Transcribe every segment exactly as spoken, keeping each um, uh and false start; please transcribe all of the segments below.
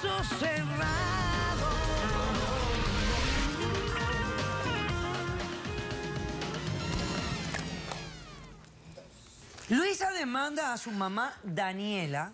caso cerrado. Luisa demanda a su mamá Daniela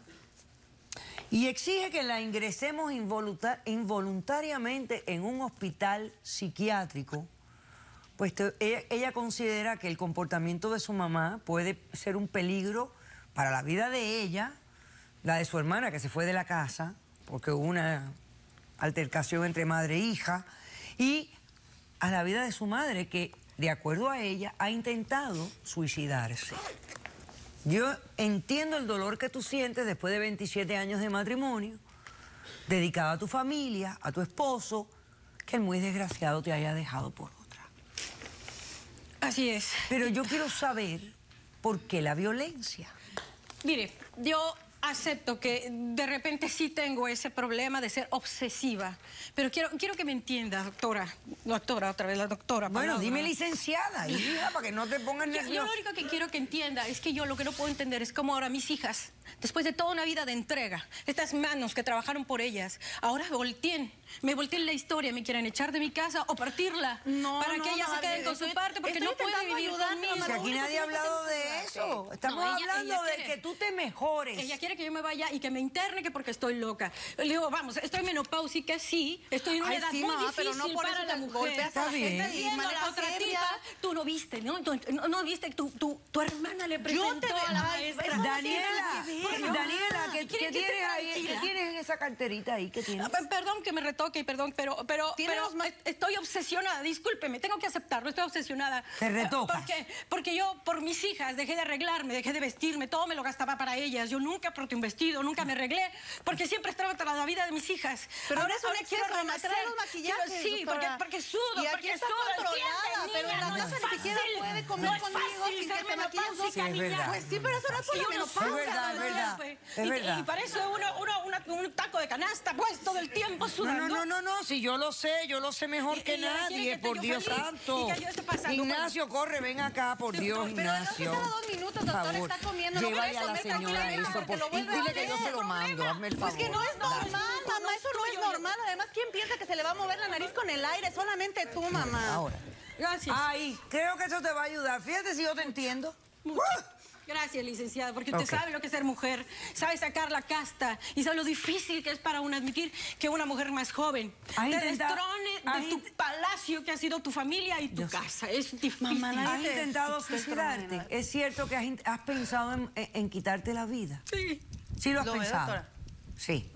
y exige que la ingresemos involunta- involuntariamente en un hospital psiquiátrico, pues te- ella, ella considera que el comportamiento de su mamá puede ser un peligro para la vida de ella, la de su hermana que se fue de la casa, porque hubo una altercación entre madre e hija, y a la vida de su madre que, de acuerdo a ella, ha intentado suicidarse. Yo entiendo el dolor que tú sientes después de veintisiete años de matrimonio, dedicado a tu familia, a tu esposo, que el muy desgraciado te haya dejado por otra. Así es. Pero yo quiero saber por qué la violencia. Mire, yo acepto que de repente sí tengo ese problema de ser obsesiva, pero quiero, quiero que me entienda, doctora. Doctora, otra vez la doctora. Bueno, palabra. dime licenciada, hija, para que no te pongas Yo, yo nerviosa. lo único que quiero que entienda es que yo lo que no puedo entender es cómo ahora mis hijas, después de toda una vida de entrega, estas manos que trabajaron por ellas, ahora volteen, me volteen la historia, me quieren echar de mi casa o partirla No, para no, que ellas no, se queden con estoy- su parte porque estoy no pueden intentando vivir ayudarte, conmigo. Si aquí nadie ha hablado de eso. Estamos No, ella- hablando ella de quiere- que tú te mejores. Ella quiere que yo me vaya y que me interne que porque estoy loca. Le digo, vamos, estoy menopáusica, sí, estoy en una Ay, edad sí, muy mamá, difícil pero no por para eso la te mujer. golpeas a la Está bien. gente y Entiendo a la manejas otra ebria. tipa, tú no viste, ¿no? Tú, no, no viste, tu, tu, tu hermana le presentó te- a la ay, maestra. eso no tiene Daniela, nada que ver, mamá. Daniela, ¿qué, ¿Quiere qué que esté tienes ahí? ¿Qué tranquila? tienes en esa carterita ahí? ¿Qué tienes? Ah, pe- Perdón que me retoque, perdón, pero, pero, Tiene pero los ma- est- estoy obsesionada, discúlpeme, tengo que aceptarlo, estoy obsesionada. Te retocas. Porque, porque yo, por mis hijas, dejé de arreglarme, dejé de vestirme, todo me lo gastaba para ellas. Yo nunca porté un vestido, nunca me arreglé, porque siempre estaba tras la vida de mis hijas. Pero ahora, eres un ahora quiero exceso, me renacer. trae los maquillajes, Quiero- Sí, porque, doctora. porque sudo, Y aquí porque está sudo. controlada, entiende, pero en niña, la no casa es ni siquiera fácil. puede comer No es conmigo fácil sin ser que te maquilles dos menopáusica, Sí, es niña. verdad. Pues sí, pero eso no es por Y la uno menopausia, suda, Es verdad, es ¿verdad? verdad, Pues. es Y- verdad. Y parece uno, uno, una- un taco de canasta puesto del tiempo No, sudando. no, no, no, no, si yo lo sé, yo lo sé mejor Y- que y ella quiere nadie, que esté por yo Dios feliz santo. y que yo esté pasando Ignacio, corre, ven acá, por Dios, Pero no se Ignacio. tarda dos minutos, Por doctora, favor, está comiendo. No lleva puede ya a la comer señora tranquilamente eso, porque por lo y vuelve a dile que yo hacer. se lo mando, hazme el Pues favor. que no es normal, Dale. mamá, eso no es tuyo, yo- normal. Además, ¿quién piensa que se le va a mover la nariz con el aire? Solamente tú, mamá. Ahora. Gracias. Ay, creo que eso te va a ayudar. Fíjate si yo te entiendo. Gracias, licenciada, porque usted Ok. sabe lo que es ser mujer, sabe sacar la casta y sabe lo difícil que es para uno admitir que una mujer más joven ¿Has te intentado- destrone has de tu int- palacio que ha sido tu familia y tu Yo sé. casa. Es difícil. Mamá, nadie ¿Has te- intentado te- te suicidarte? tromena. ¿Es cierto que has, in- has pensado en, en- en quitarte la vida? Sí, ¿Sí lo has ¿Lo ve, pensado? doctora? Sí.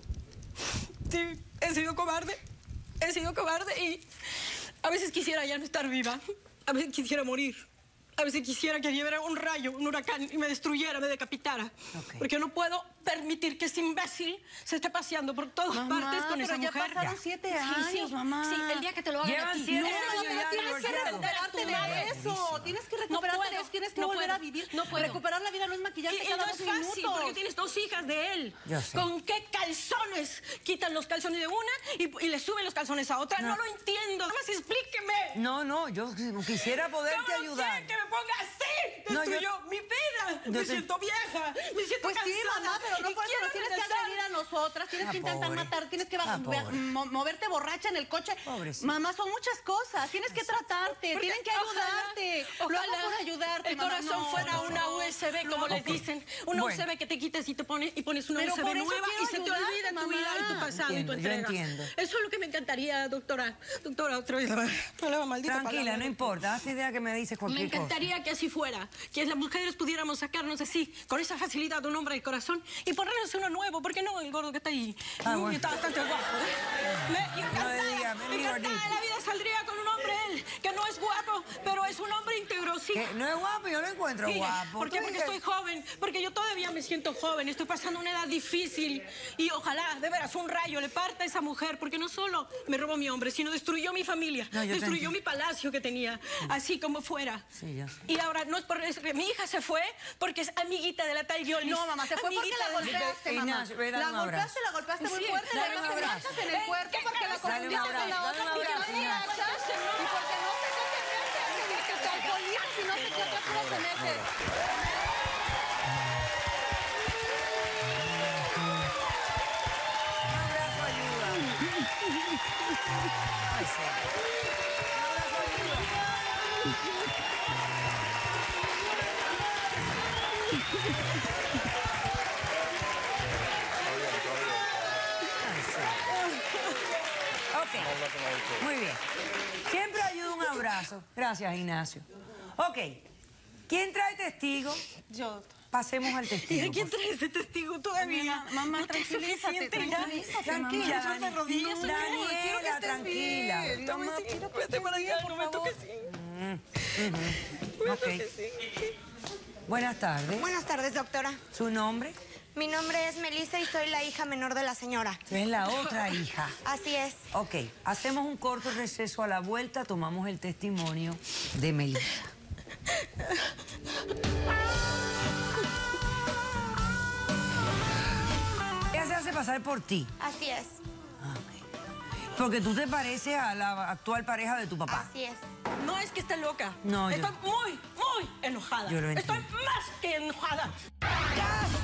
sí, he sido cobarde, he sido cobarde y a veces quisiera ya no estar viva, a veces quisiera morir. A veces quisiera que llevara un rayo, un huracán y me destruyera, me decapitara. Ok. Porque no puedo permitir que ese imbécil se esté paseando por todas Mamá, partes con pero esa ya mujer. pasaron siete años, mamá. Sí, el día que te lo hagan Llevan a ti. siete No, años no, ya tienes que divorciados. recuperarte Recuperarte de de eso. eso. Tienes que recuperarte puedo, de eso. Tienes que no volver puedo, a vivir. no puedo. Recuperar la vida no es Y, maquillarte y cada no dos es fácil minutos. porque tienes dos hijas de él. Yo sé. ¿Con qué calzones quitan los calzones de una y, y le suben los calzones a otra? No, No. lo entiendo. Más explíqueme. No, no, yo quisiera poderte ¿Cómo ayudar. quieren que me ponga así? No, Destruyó yo- mi vida. yo Me te- siento vieja. Me siento Pues sí, cansada. mamá, pero no y por eso quiero nos tienes que regresar. agredir a nosotras, tienes Ah, que intentar pobre. matar, tienes que Ah, bajar- pobre. mo- moverte borracha en el coche. Pobrecita. Mamá, son muchas cosas, tienes que tratarte, Porque tienen que ojalá- ayudarte. Lo hago ojalá por ayudarte, el mamá. corazón No, fuera no, una no. U S B, como No. les dicen. Una Bueno. U S B que te quites y te pones y pones una Pero U S B por eso nueva quiero y se te ayudarte, olvida tu mamá. vida y tu pasado Entiendo, y tu yo entrega. entiendo. Eso es lo que me encantaría, doctora. Doctora, otra vez la, la maldita Tranquila, palabra. no importa. Hazte idea que me dices Me cualquier cosa. encantaría que así fuera, que las mujeres pudiéramos sacarnos así, con esa facilidad, un hombre del corazón y ponernos uno nuevo. ¿Por qué no? El gordo que está ahí. Ah, Uy, bueno. está bastante guapo. ¿eh? Me encantada, No le diga, me diga encantada ahorita. de la vida saldría con un hombre él, que no es guapo, pero es un hombre íntegro, sí. Que no es guapo, yo lo encuentro Mire, guapo. ¿por qué? Tú Porque dices- estoy joven, porque yo todavía me siento joven, estoy pasando una edad difícil y ojalá, de veras, un rayo le parta a esa mujer, porque no solo me robó mi hombre, sino destruyó mi familia, No, yo te destruyó entiendo. mi palacio que tenía, así como fuera. Sí, ya sé. Y ahora, no es por eso, mi hija se fue porque es amiguita de la tal Yolis. No, mamá, se fue porque amiguita la de- golpeaste, mamá. Ignacio, ve, dale La un abrazo. golpeaste, la golpeaste muy Sí, fuerte, dale le un dejaste abrazo. manchas en el cuerpo porque la Dale un confundiste con la abrazo, otra dale un porque no abrazo, te Ignacio. agachas y porque no sé qué te metes, que te alcoholizas y no sé qué otra cosa te metes. Un abrazo, ayuda. Ok, muy bien. Siempre ayuda un abrazo. Gracias, Ignacio. Ok, ¿quién trae testigo? Yo. Pasemos al ¿Y testigo. de quién trae ese testigo todavía? Mamá, ¿No te es tranquilízate, suficiente ya? tranquilízate, Tranquila, mamá. Dani- de rodillas, señor. Daniela, Quiero que estés tranquila. bien. No me Mamá, sigas, quiero que vete estés para allá, bien, no por me favor. toques. Ok. Buenas tardes. Buenas tardes, doctora. ¿Su nombre? Mi nombre es Melissa y soy la hija menor de la señora. Tú eres la otra hija. Así es. Ok, hacemos un corto receso a la vuelta, tomamos el testimonio de Melissa. Ella se hace pasar por ti. Así es. Ah, ok. Porque tú te pareces a la actual pareja de tu papá. Así es. No es que esté loca. No, yo- Estoy muy, muy enojada. Yo lo Estoy entiendo. más que enojada. ¡Ya!